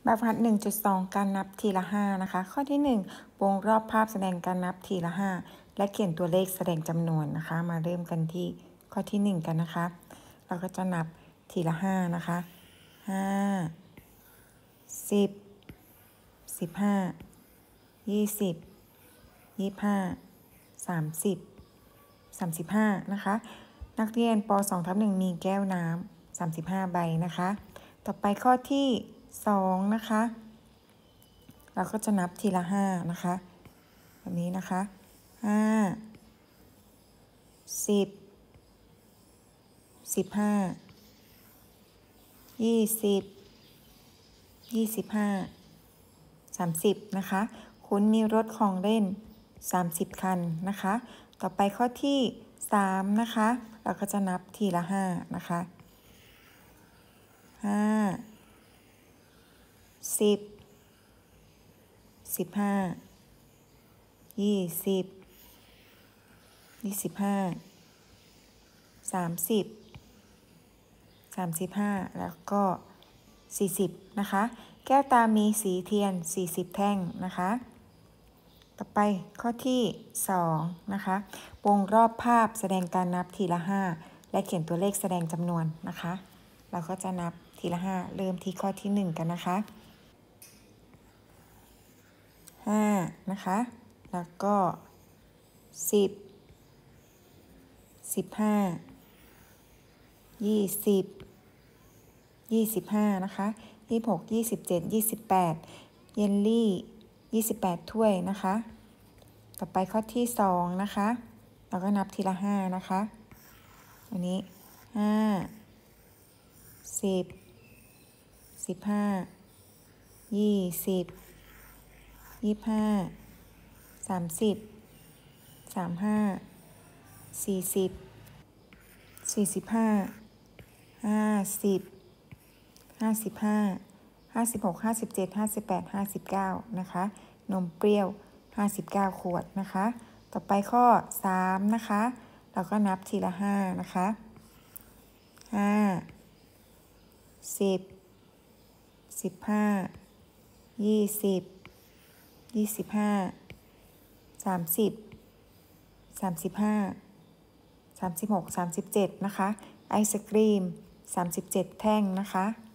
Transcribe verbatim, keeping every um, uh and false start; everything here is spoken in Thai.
แบบฝึกหัด หนึ่งจุดสอง การนับทีละห้านะคะข้อที่หนึ่งวงรอบภาพแสดงการนับทีละห้าและเขียนตัวเลขแสดงจำนวนนะคะมาเริ่มกันที่ข้อที่หนึ่งกันนะคะเราก็จะนับทีละห้านะคะห้า สิบ สิบห้า ยี่สิบ ยี่สิบห้า สามสิบ สามสิบห้านะคะนักเรียนป สองทับหนึ่ง มีแก้วน้ำสามสิบห้าใบนะคะต่อไปข้อที่สองนะคะเราก็จะนับทีละห้านะคะแบบนี้นะคะห้า สิบ สิบห้า ยี่สิบ ยี่สิบห้า สามสิบนะคะคุณมีรถของเล่นสามสิบคันนะคะต่อไปข้อที่สามนะคะเราก็จะนับทีละห้านะคะห้า สิบ สิบห้า ยี่สิบ ยี่สิบห้า สามสิบ สามสิบห้าแล้วก็สี่สิบนะคะแก้วตามีสีเทียนสี่สิบแท่งนะคะต่อไปข้อที่สองนะคะวงรอบภาพแสดงการนับทีละห้าและเขียนตัวเลขแสดงจำนวนนะคะเราก็จะนับทีละห้าเริ่มที่ข้อที่หนึ่งกันนะคะห้านะคะแล้วก็สิบ สิบห้า ยี่สิบ ยี่สิบห้านะคะยี่สิบหก ยี่สิบเจ็ด ยี่สิบแปดเยลลี่ยี่สิบแปดถ้วยนะคะต่อไปข้อที่สองนะคะเราก็นับทีละห้านะคะอันนี้ห้า สิบ สิบห้า ยี่สิบ ยี่สิบห้า สามสิบ สามสิบห้า สี่สิบ สี่สิบห้า ห้าสิบ ห้าสิบห้า ห้าสิบหก ห้าสิบเจ็ด ห้าสิบแปด ห้าสิบเก้านะคะนมเปรี้ยวห้าสิบเก้าขวดนะคะต่อไปข้อสามนะคะเราก็นับทีละห้านะคะห้า สิบ สิบห้า ยี่สิบ ยี่สิบห้า สามสิบ สามสิบห้า สามสิบหก สามสิบเจ็ดนะคะไอศกรีมสามสิบเจ็ดแท่งนะคะ